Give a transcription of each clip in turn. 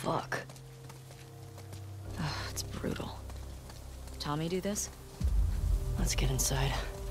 fuck? Ugh, it's brutal. Tommy do this? Let's get inside.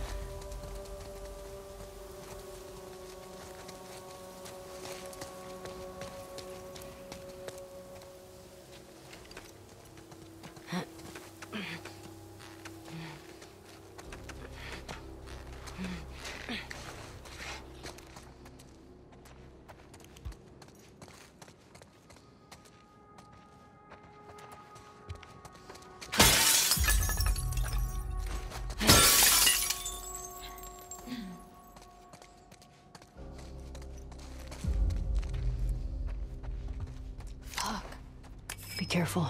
Be careful.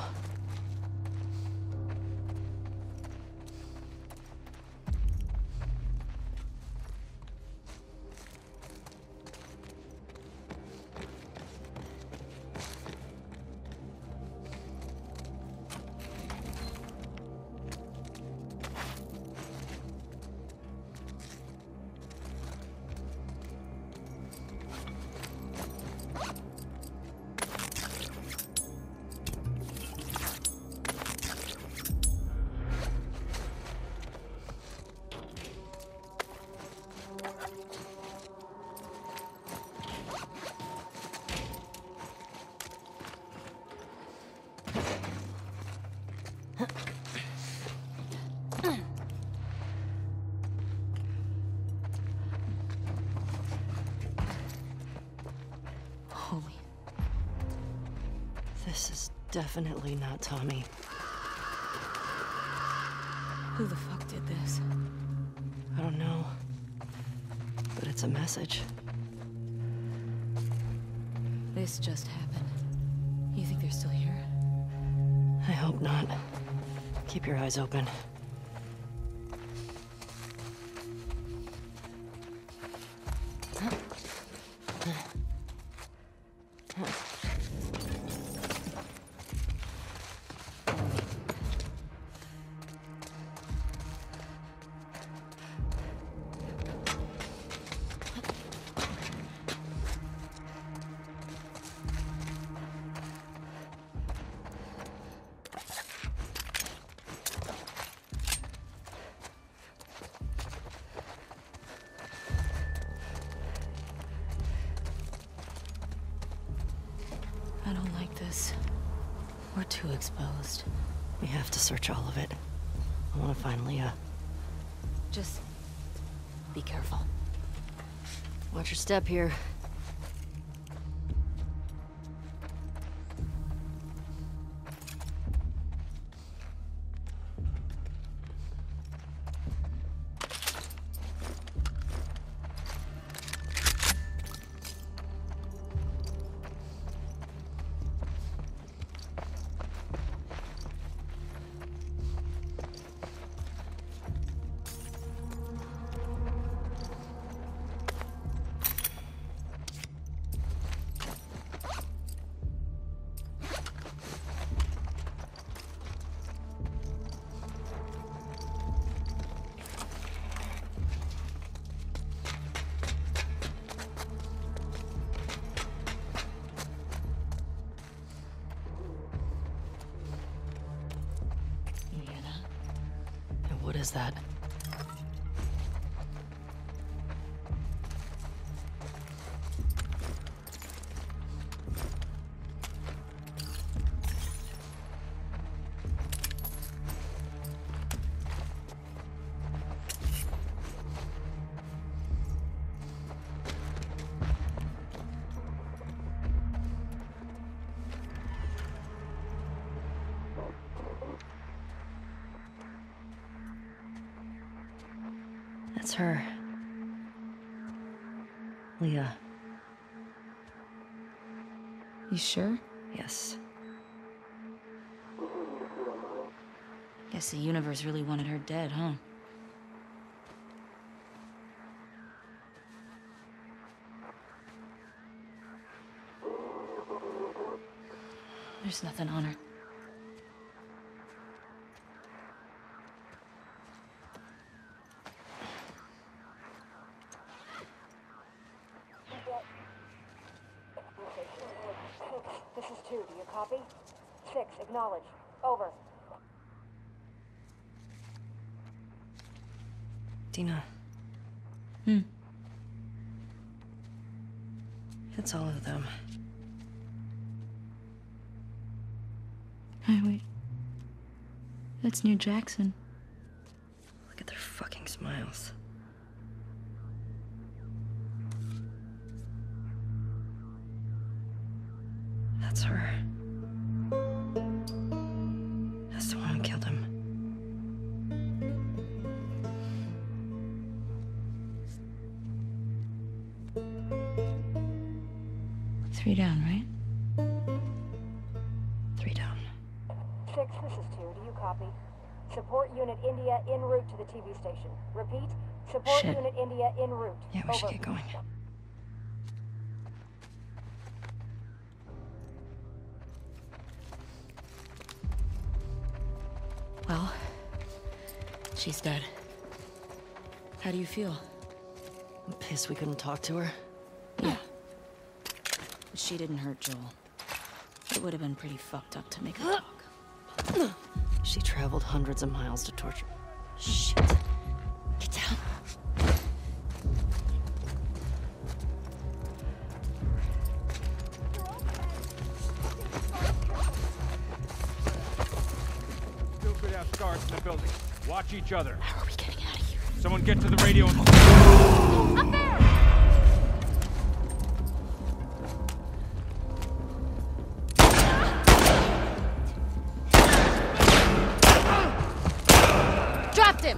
Holy... This is definitely not Tommy. Who the fuck did this? I don't know. But it's a message. This just happened. You think they're still here? I hope not. Keep your eyes open. I don't like this. We're too exposed. We have to search all of it. I want to find Leah. Just... be careful. Watch your step here. What is that? That's her. Leah. You sure? Yes. Guess the universe really wanted her dead, huh? There's nothing on her. This is 2. Do you copy? 6. Acknowledge. Over. Dina. It's all of them. Hey, wait. That's near Jackson. Look at their fucking smiles. That's her. That's the one who killed him. Three down, right? 3 down. 6, this is 2. Do you copy? Support Unit India en route to the TV station. Repeat, support Shit. Unit India en route. Yeah, we should get going. Well, she's dead. How do you feel? I'm pissed we couldn't talk to her. Yeah. She didn't hurt Joel. It would have been pretty fucked up to make her talk. She traveled hundreds of miles to torture. Shit. Get down. Still could have scars in the building. Watch each other. How are we getting out of here? Someone get to the radio and... Up there! Dropped him!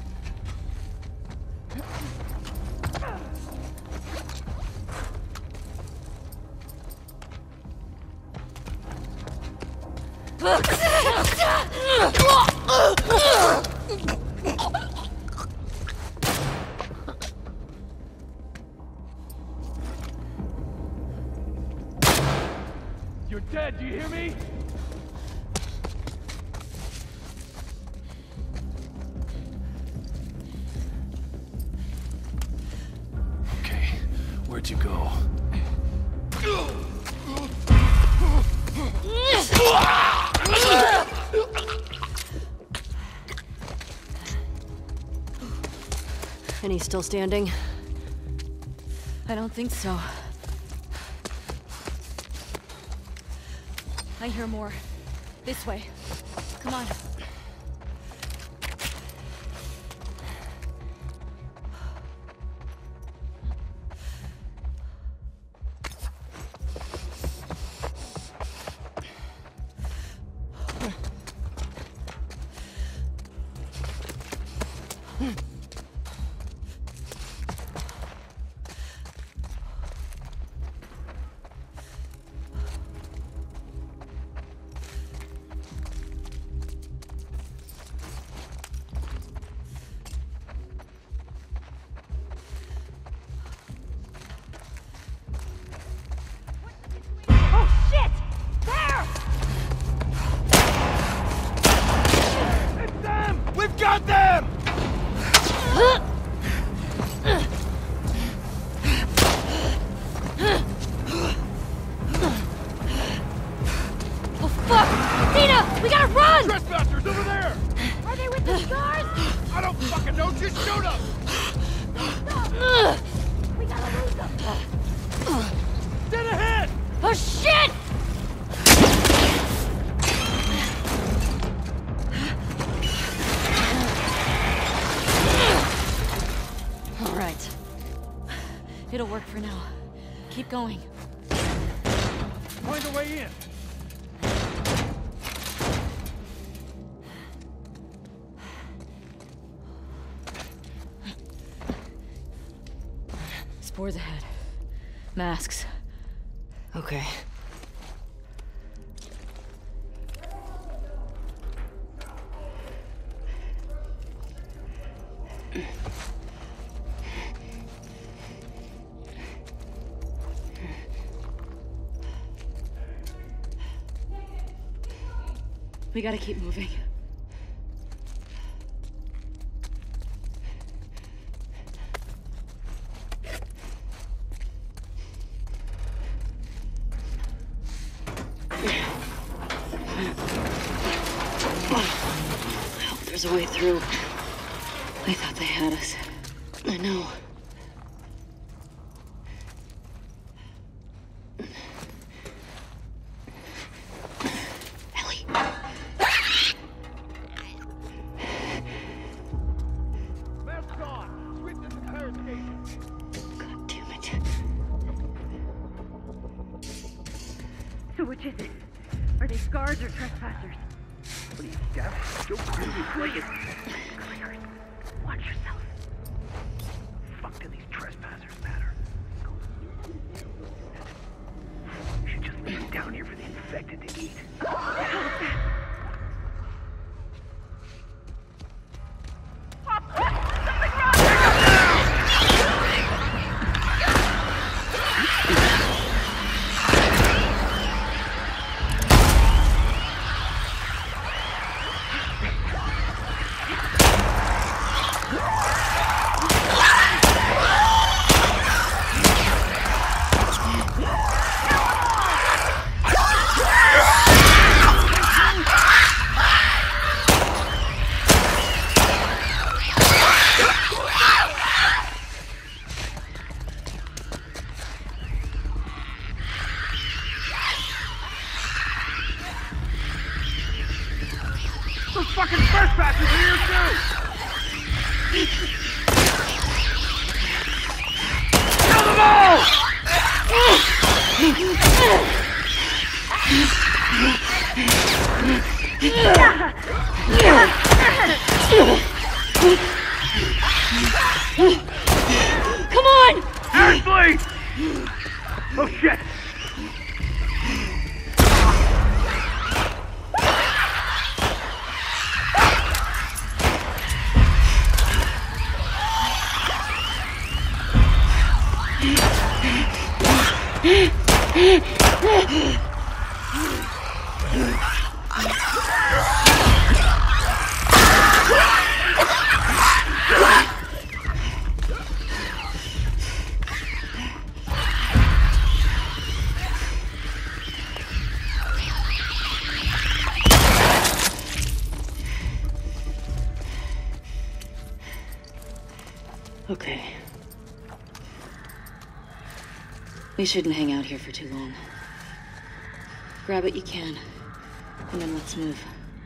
You're dead, do you hear me? Okay, where'd you go? And he's still standing? I don't think so. I hear more. This way. Come on. Oh, shit! There! It's them! We've got them! Oh, fuck! Dina! We gotta run! Trespassers over there! Are they with the stars? I don't fucking know, just shoot them! Stop! We gotta lose them! Dead ahead! Oh, shit! All right. It'll work for now. Keep going. Find a way in. Spores ahead. Masks. Okay. We gotta keep moving. There's a way through. They thought they had us. I know. Ellie. Mask on! Swift to the fire station! God damn it. So which is it? Are they scars or trespassers? What are you, deaf? Don't really play it! Clear. Watch yourself. Fuck do these trespassers matter? You should just leave them down here for the infected to eat. Those fucking trespassers are here too! Kill them all! Come on! Ashley! Oh shit! Okay. We shouldn't hang out here for too long. Grab what you can, and then let's move.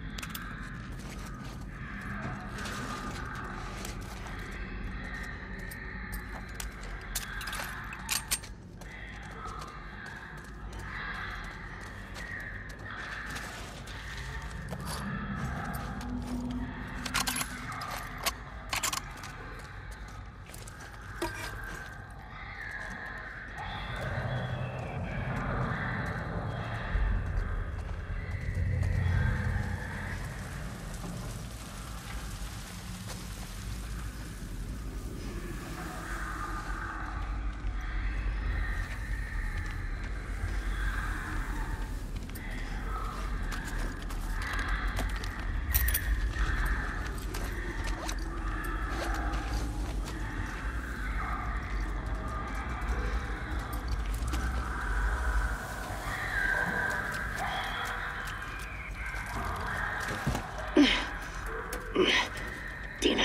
Dina.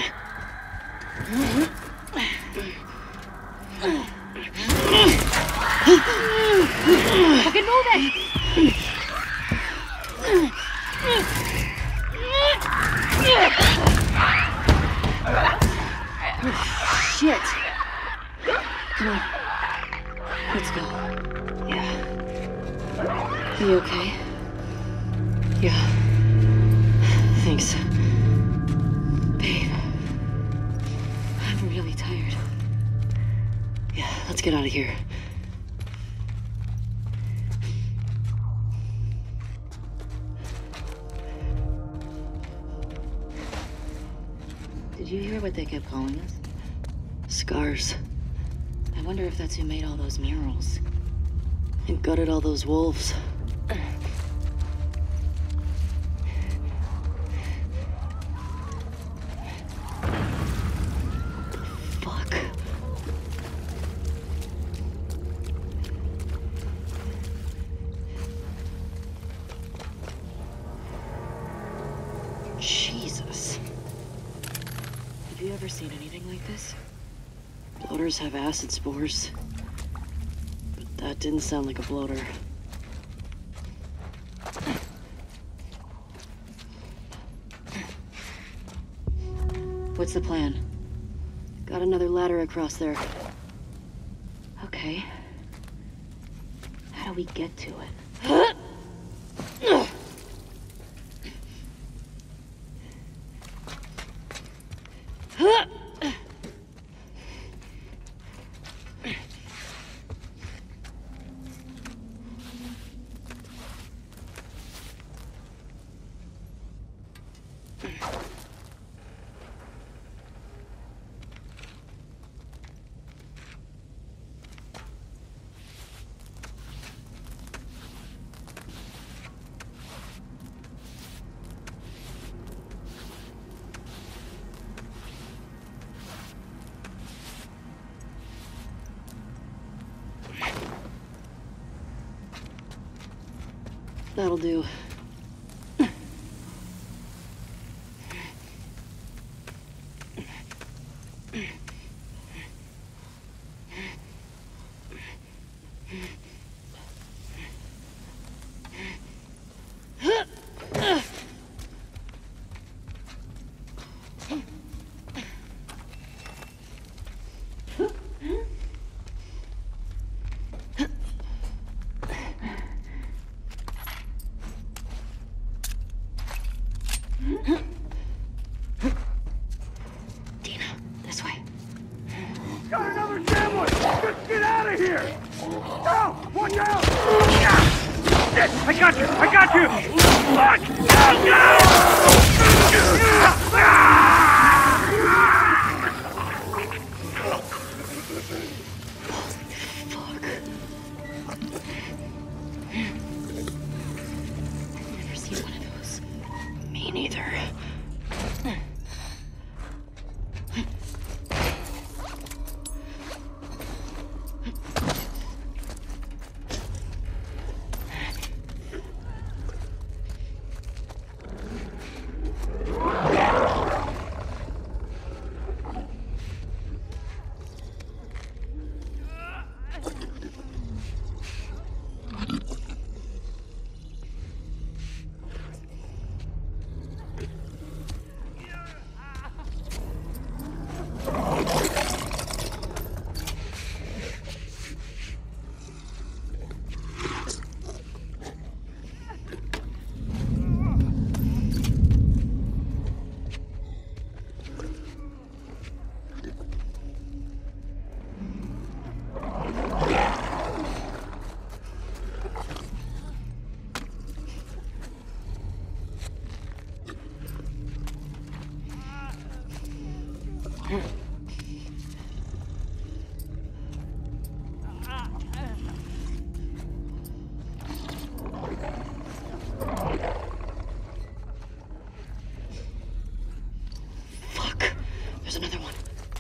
Fucking move it! Shit. Come on. Let's go. Yeah. You okay? Yeah. Thanks. Babe. I'm really tired. Yeah, let's get out of here. Did you hear what they kept calling us? Scars. I wonder if that's who made all those murals. And gutted all those wolves. Fuck. Jesus. ever seen anything like this? Bloaters have acid spores. But that didn't sound like a bloater. What's the plan? Got another ladder across there. Okay. How do we get to it? That'll do. Got another sandwich! Just get out of here! Oh, watch out! Shit! I got you! I got you! Fuck! Never seen one of those. Me neither. Fuck. There's another one.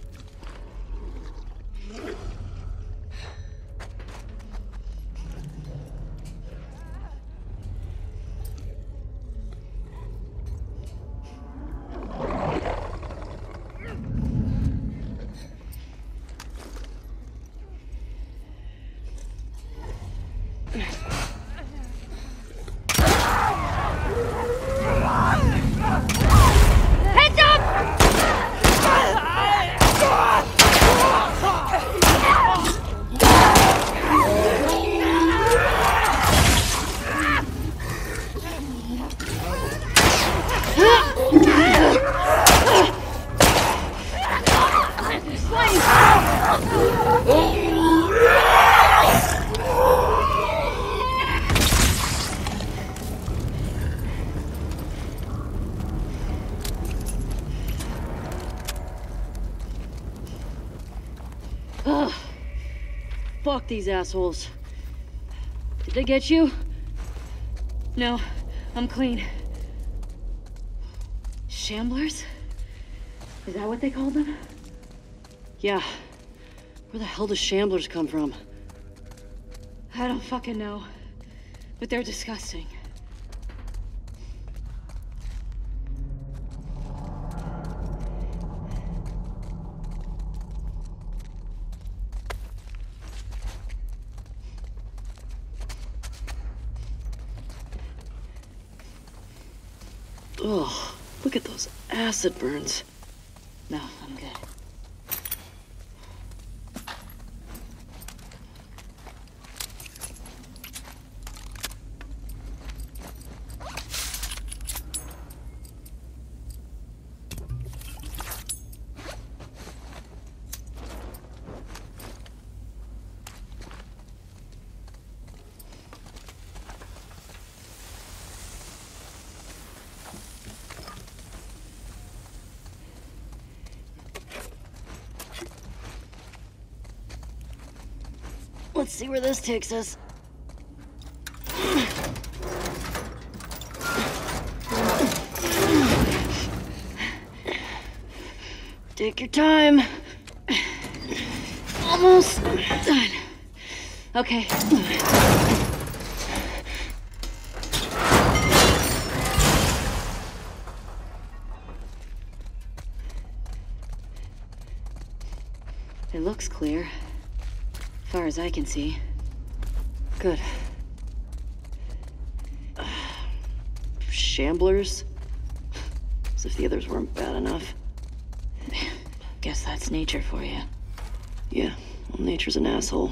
Ugh. Fuck these assholes. Did they get you? No, I'm clean. Shamblers? Is that what they called them? Yeah. Where the hell do shamblers come from? I don't fucking know. But they're disgusting. Oh, look at those acid burns. No, I'm good. Let's see where this takes us. Take your time. Almost done. Okay. It looks clear. As far as I can see. Good. Shamblers? As if the others weren't bad enough. Guess that's nature for you. Yeah, well, nature's an asshole.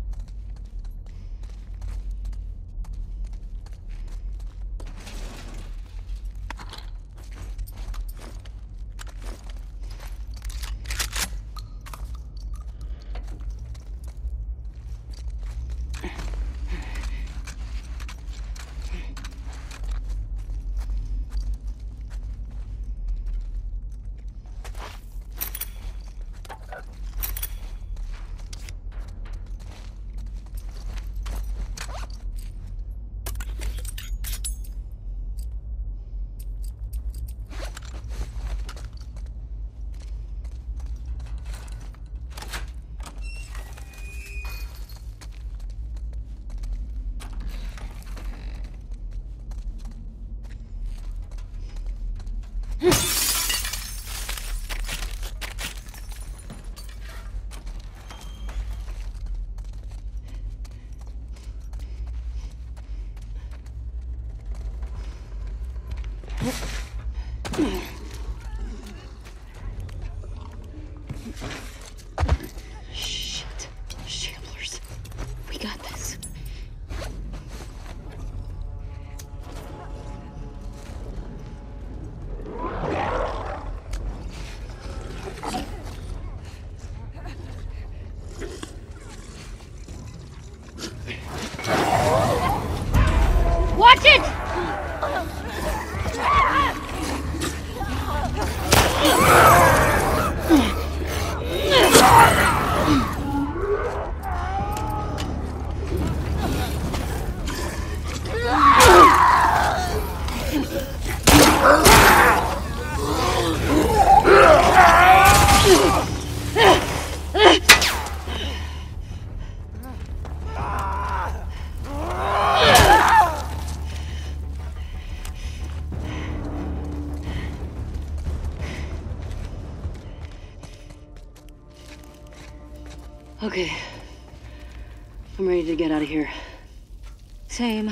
Shit. Shamblers. We got this. Watch it! Okay. I'm ready to get out of here. Same.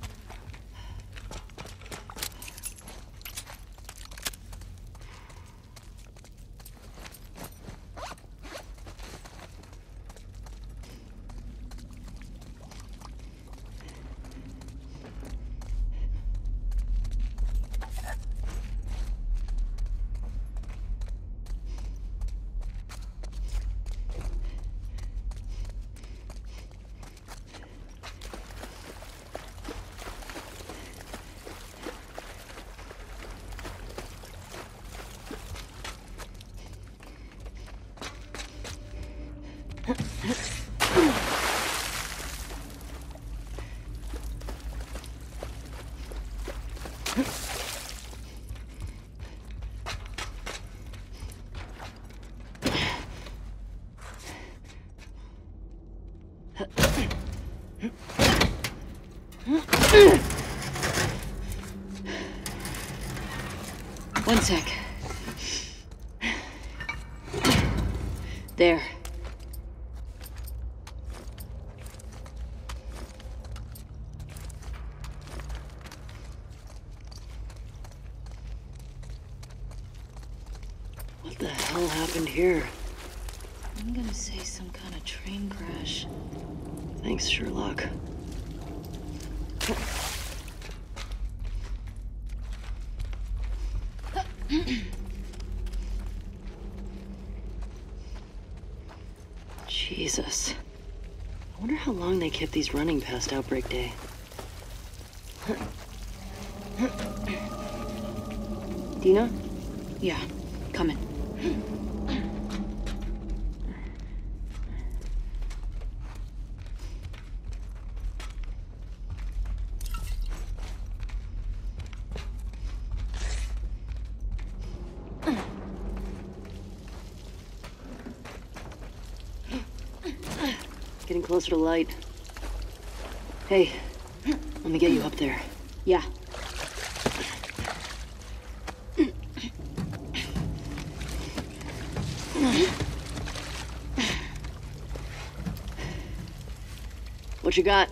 One sec. There. What the hell happened here? I'm gonna say some kind of train crash. Thanks, Sherlock. Jesus. I wonder how long they kept these running past Outbreak Day. Dina? Yeah, coming. Getting closer to light. Hey, let me get you up there. Yeah. What you got?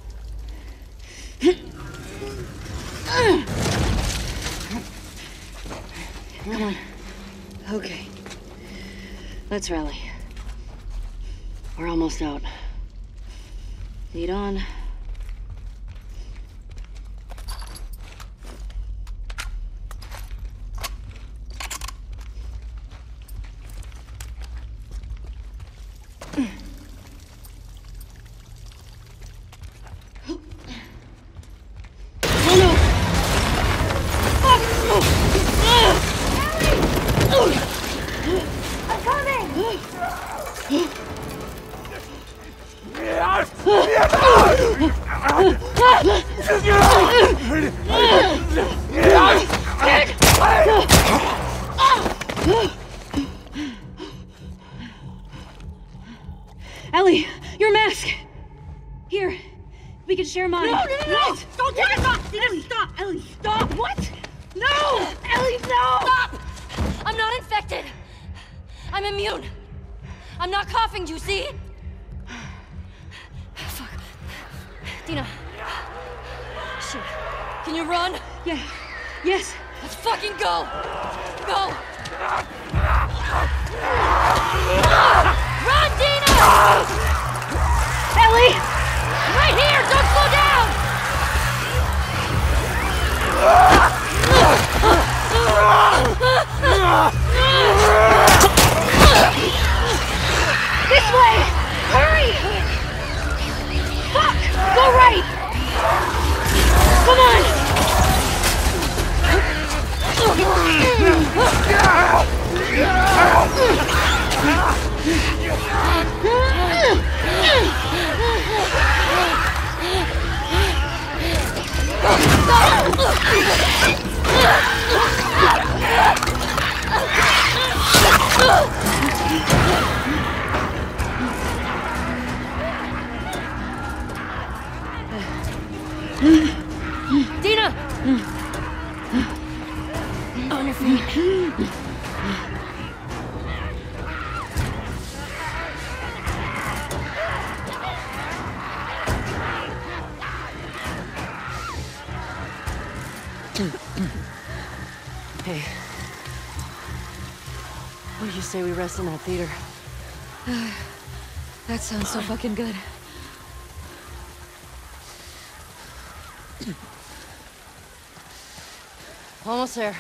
Come on. Okay. Let's rally. We're almost out. Lead on. Ellie, your mask! Here, we can share mine. No! Don't take it off! Ellie, stop! Ellie, stop! What? No! Ellie, no! Stop! I'm not infected. I'm immune. I'm not coughing, do you see? Fuck. Dina. Shit. Can you run? Yeah. Yes. Let's fucking go! Go! Run, Dina! Ellie! Right here! Don't slow down! This way! Hurry! Fuck! Go right! Come on! Dina! On your feet. Hey. What do you say we rest in that theater? That sounds so fucking good. Almost there.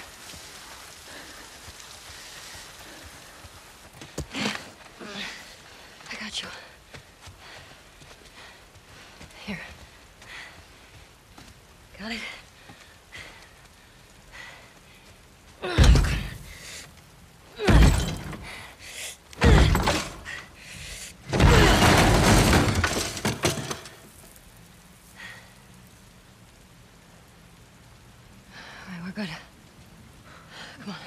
I got you. Here. Got it? We're good. Come on.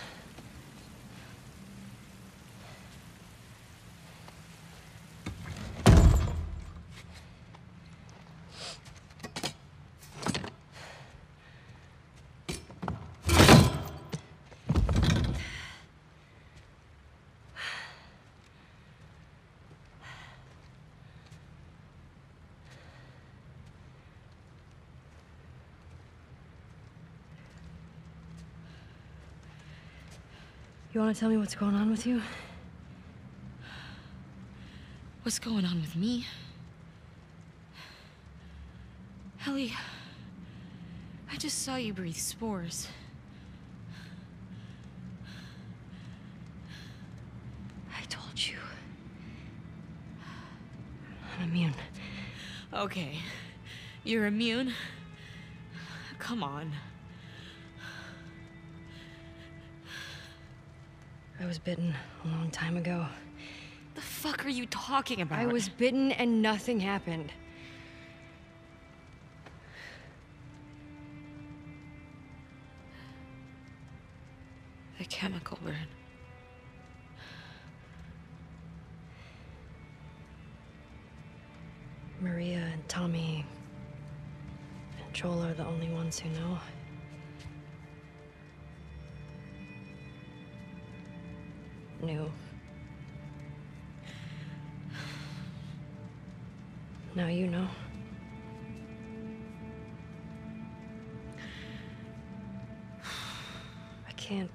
You want to tell me what's going on with you? What's going on with me? Ellie, I just saw you breathe spores. I told you. I'm immune. Okay, you're immune? Come on. I was bitten a long time ago. The fuck are you talking about? I was bitten and nothing happened. The chemical burn. Maria and Tommy and Joel are the only ones who know. Knew. Now you know. I can't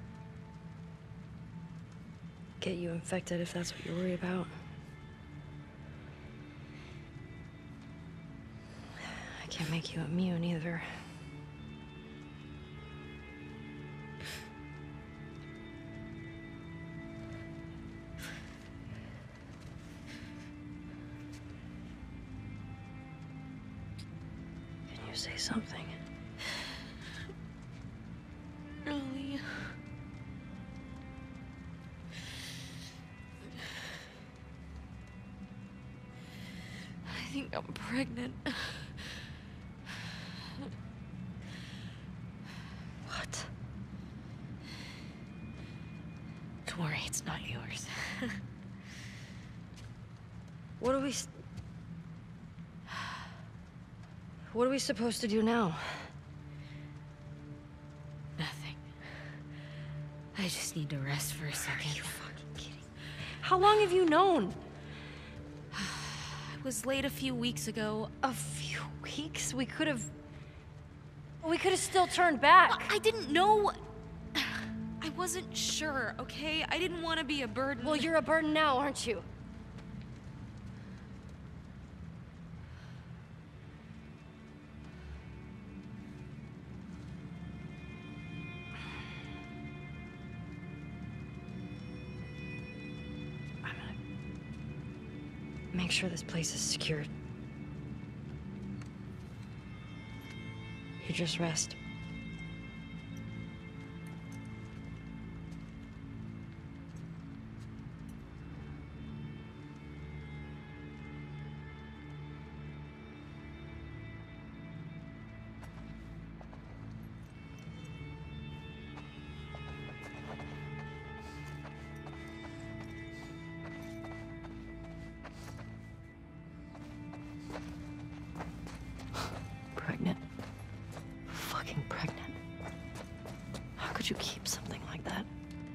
get you infected if that's what you're worried about. I can't make you immune either. Can you say something? Really? I think I'm pregnant. What? Don't worry, it's not yours. What are we supposed to do now? Nothing. I just need to rest for a second. Are you fucking kidding? How long have you known? I was late a few weeks ago. A few weeks? We could have still turned back. I didn't know. I wasn't sure, okay? I didn't want to be a burden. Well, you're a burden now, aren't you? I'm gonna make sure this place is secured. You just rest. Pregnant. Fucking pregnant. How could you keep something like that?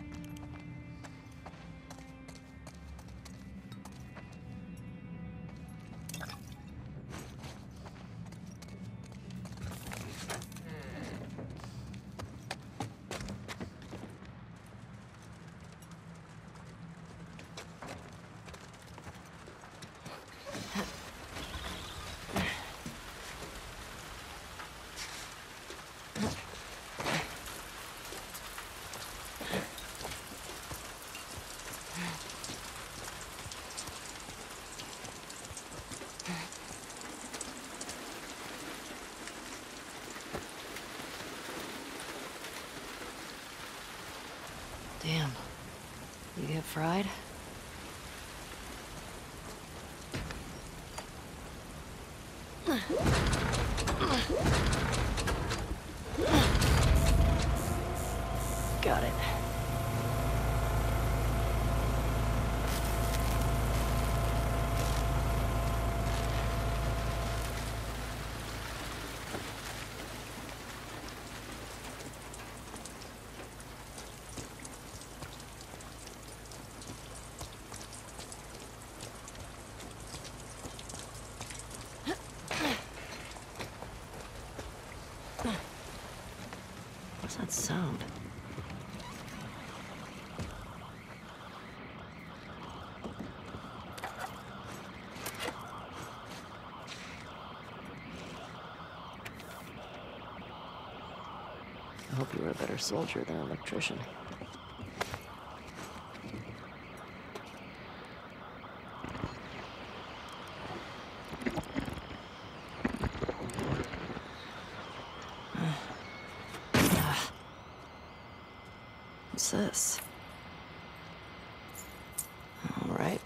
Damn. You get fried? Got it. What's that sound? hope you were a better soldier than an electrician. What's this? All right.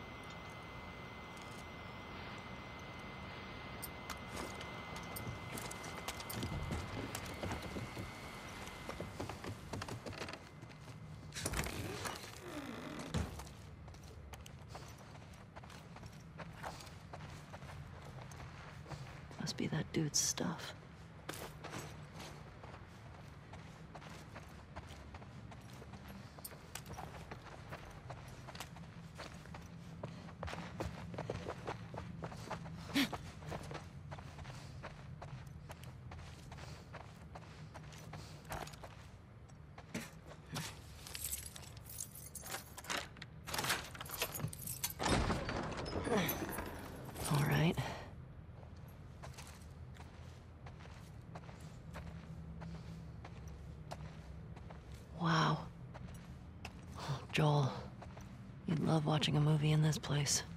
Must be that dude's stuff. All right. Wow. Oh, Joel, you'd love watching a movie in this place.